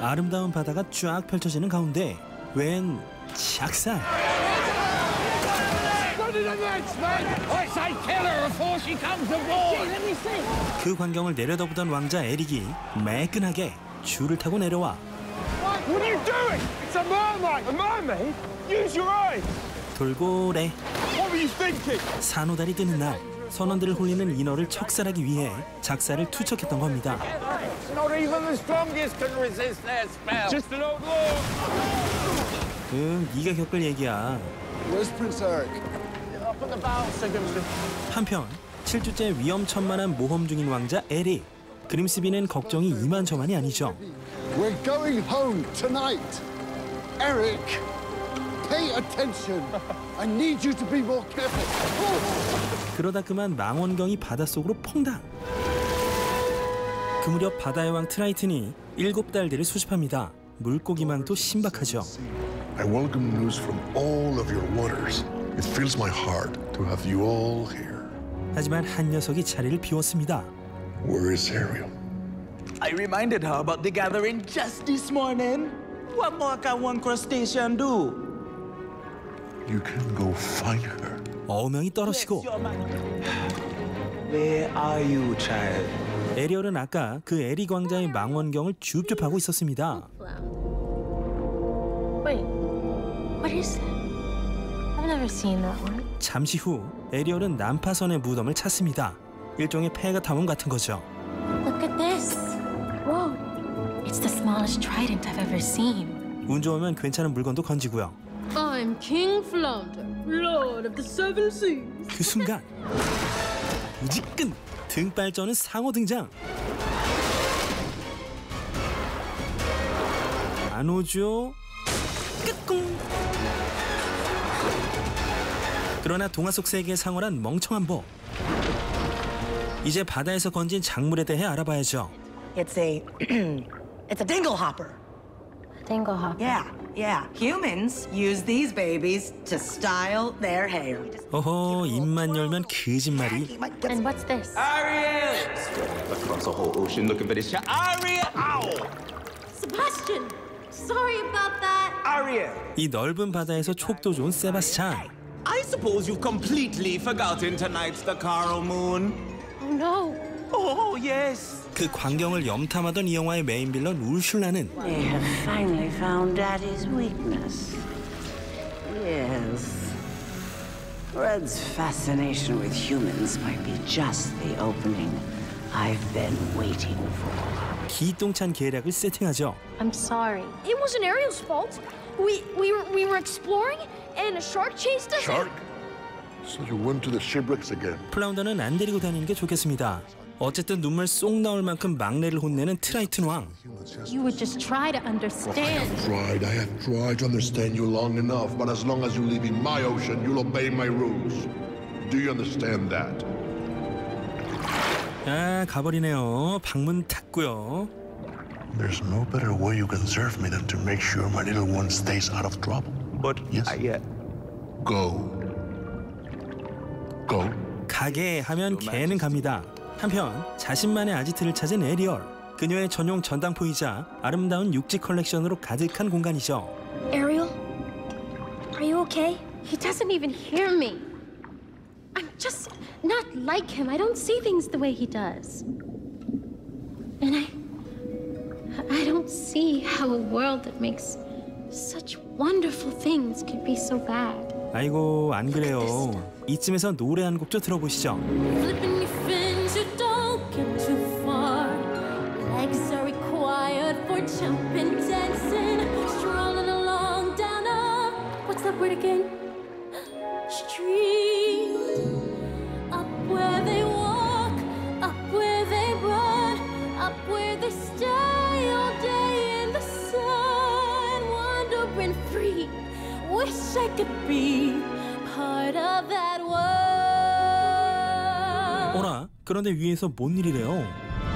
아름다운 바다가 쫙 펼쳐지는 가운데 웬 작살. 그 광경을 내려다보던 왕자 에릭이 매끈하게 줄을 타고 내려와 돌고래. 산호달이 뜨는 날 선원들을 홀리는 인어를 척살하기 위해 작살을 투척했던 겁니다. 네가 겪을 얘기야. 한편 7주째 위험천만한 모험 중인 왕자 에릭. 그림스비는 걱정이 이만저만이 아니죠. We're going home tonight. Eric, pay attention. I need you to be more careful. 그러다 그만 망원경이 바닷속으로 퐁당. 그 무렵 바다의 왕 트라이튼이 7달들을 수집합니다. 물고기망도 신박하죠. I welcome news from all of your waters. It fills my heart to have you all here. 하지만 한 녀석이 자리를 비웠습니다. Where is Ariel? I reminded her about the gathering just this morning. What more can one crustacean do? You can go find her. 어명이 떨어지고 Where are you, child? 에리얼은 아까 그 에릭 왕자의 망원경을 줍줍하고 있었습니다. Wait, what is that? I've never seen that one. 잠시 후 에리얼은 난파선의 무덤을 찾습니다. 일종의 폐가 탐험 같은 거죠. Look at this. Whoa, it's the smallest trident I've ever seen. 운 좋으면 괜찮은 물건도 건지고요. I'm King Flounder, Lord of the Seven Seas. 그 순간 무지끈 등발 쩌는 상어 등장. 안 오죠? 끝꿍. 그러나 동화 속 세계의 상어란 멍청한 법. 이제 바다에서 건진 작물에 대해 알아봐야죠. It's a dinglehopper. Dinglehopper. Yeah. Humans use these babies to style their hair. 어허, 입만 열면 거짓말이. And what's this? Ariel! Across the whole ocean looking for this shot. Ariel! Ow! Sebastian, sorry about that. Ariel! 이 넓은 바다에서 촉도 좋은 세바스찬. I suppose you've completely forgotten tonight's the Coral Moon. Oh no. Oh, yes. 그 광경을 염탐하던 이 영화의 메인 빌런 울슐라는 They have finally found Daddy's weakness. Yes. Red's fascination with humans might be just the opening I've been waiting for. 기똥찬 계략을 세팅하죠. I'm sorry. It wasn't Ariel's fault. We were exploring and a shark chased us. Shark? So you went to the shipwrecks again? 플라운더는 안 데리고 다니는 게 좋겠습니다. 어쨌든 눈물 쏙 나올 만큼 막내를 혼내는 트라이튼 왕. You would just try to understand. I have tried to understand you long enough, but as long as you live in my ocean, you'll obey my rules. Do you understand that? 아, 가버리네요. 방문 닫고요. There's no better way you can serve me than to make sure my little one stays out of trouble. But Yes. Go. Go. 가게 하면 개는 갑니다. 한편 자신만의 아지트를 찾은 에리얼. 그녀의 전용 전당포이자 아름다운 육지 컬렉션으로 가득한 공간이죠. Ariel, are you okay? He doesn't even hear me. I'm just not like him. I don't see things the way he does. And I don't see how a world that makes such wonderful things could be so bad. 아이고, 안 그래요. 이쯤에서 노래 한 곡 좀 들어보시죠. Flipping your fins, you don't get too far. Legs are required for jumping, dancing, strolling along down a what's that word again? Street. Up where they walk, up where they run, up where they stay all day in the sun, wandering free. Wish I could be part of that world. 어라, 그런데 위에서 뭔 일이래요?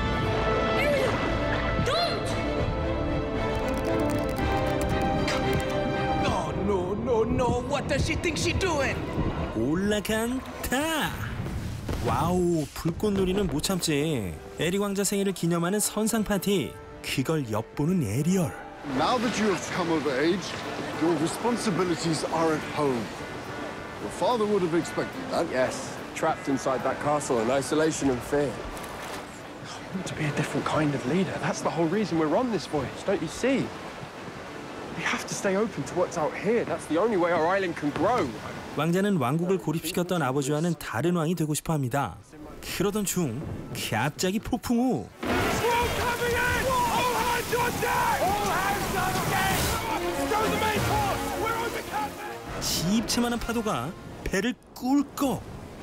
No, what does she think she's doing? 올라간다. 와우, 불꽃놀이는 못 참지. 에릭 왕자 생일을 기념하는 선상 파티. 그걸 엿보는 에리얼. Now that you have come of age, your responsibilities are at home. Your father would have expected that. Yes, trapped inside that castle in isolation and fear. I want to be a different kind of leader. That's the whole reason we're on this voyage, don't you see? We have to stay open to what's out here. That's the only way our island can grow. 왕자는 왕국을 고립시켰던 아버지와는 다른 왕이 되고 싶어 합니다. 그러던 중 갑자기 폭풍 후 집채만한 파도가 배를 꿀꺽.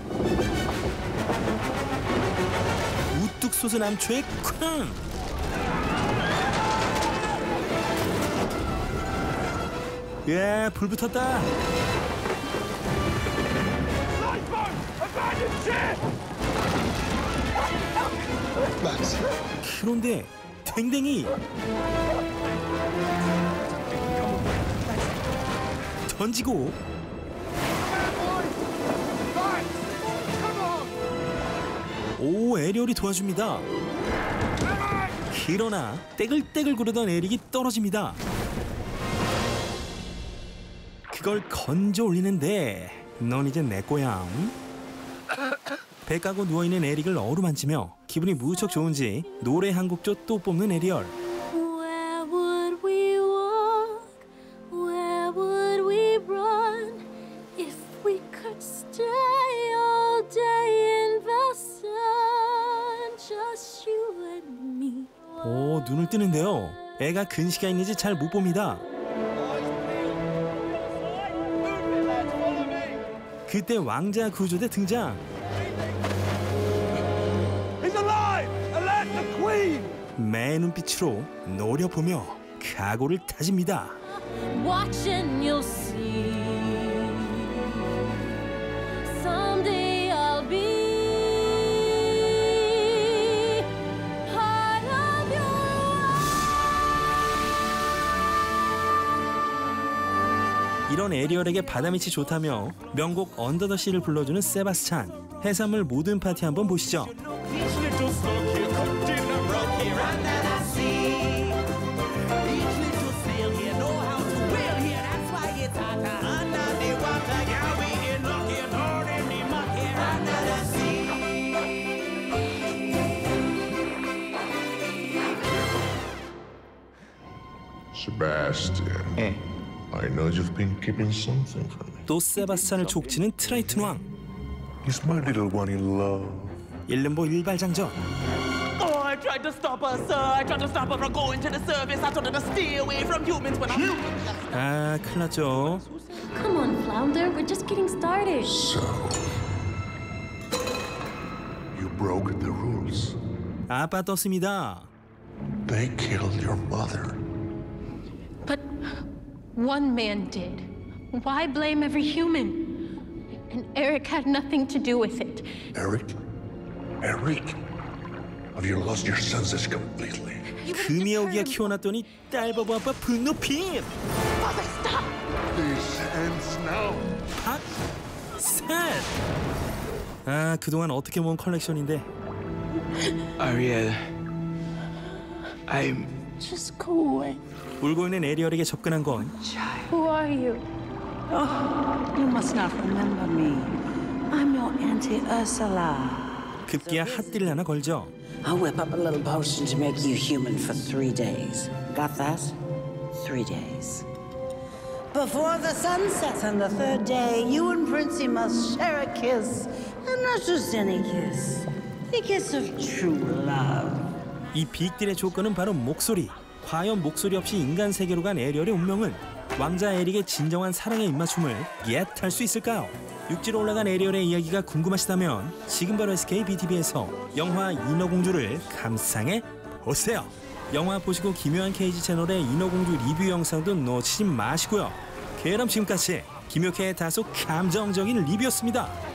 우뚝 솟은 암초에 쾅! 야, 불 붙었다. 그런데 댕댕이 던지고 오, 에리얼이 도와줍니다. 그러나 떼글떼글 구르던 에릭이 떨어집니다. 그걸 건져 올리는데 넌 이제 내 거야. 배 까고 누워있는 에릭을 어루만지며 기분이 무척 좋은지 노래 한 곡 또 뽑는 에리얼. Where would we walk? Where would we run? If we could stay all day in the sun, just you and me. 오, 눈을 뜨는데요. 애가 근시가 있는지 잘 못 봅니다. 그때 왕자 구조대 등장. 매 눈빛으로 노려보며 각오를 다집니다. Watch and you'll see. Someday I'll be part of your life. 이런 에리얼에게 바다밑이 좋다며 명곡 언더 더 시를 불러주는 세바스찬. 해산물 모든 파티 한번 보시죠. Sebastian, I know you've been keeping something from me. 또 세바스찬을 족치는 트라이튼 왕. He's my little one in love. 일름보 일발장전. Oh, I tried to stop her, sir. I tried to stop her from going to the service. I told her to stay away from humans when 아, 큰일 났죠. Come on, Flounder. We're just getting started. So, you broke the rules. 아빠 떴습니다. They killed your mother. But one man did. Why blame every human? And Eric had nothing to do with it. Eric? Eric? Have you lost your senses completely? 금이오기가 키워놨더니 딸바보 아빠 분노핀. Father, stop! This ends now. 박, 셋. 아, 그동안 어떻게 모은 컬렉션인데. Ariel, I'm... Just go away. 울고 있는 에리얼에게 접근한 건 Who are you? Oh, you must not remember me. I'm your Auntie Ursula. 급기야 핫딜을 하나 걸죠. I'll whip up a little potion to make you human for 3 days. Got that? 3 days. Before the sun sets on the 3rd day, you and Princey must share a kiss. And not just any kiss. The kiss of true love. 이 빅딜의 조건은 바로 목소리. 과연 목소리 없이 인간 세계로 간 에리얼의 운명은 왕자 에릭의 진정한 사랑의 입맞춤을 겟할 수 있을까요? 육지로 올라간 에리얼의 이야기가 궁금하시다면 지금 바로 SKBTV에서 영화 인어공주를 감상해 보세요. 영화 보시고 기묘한 케이지 채널의 인어공주 리뷰 영상도 놓치지 마시고요. 그럼 지금까지 김효태의 다소 감정적인 리뷰였습니다.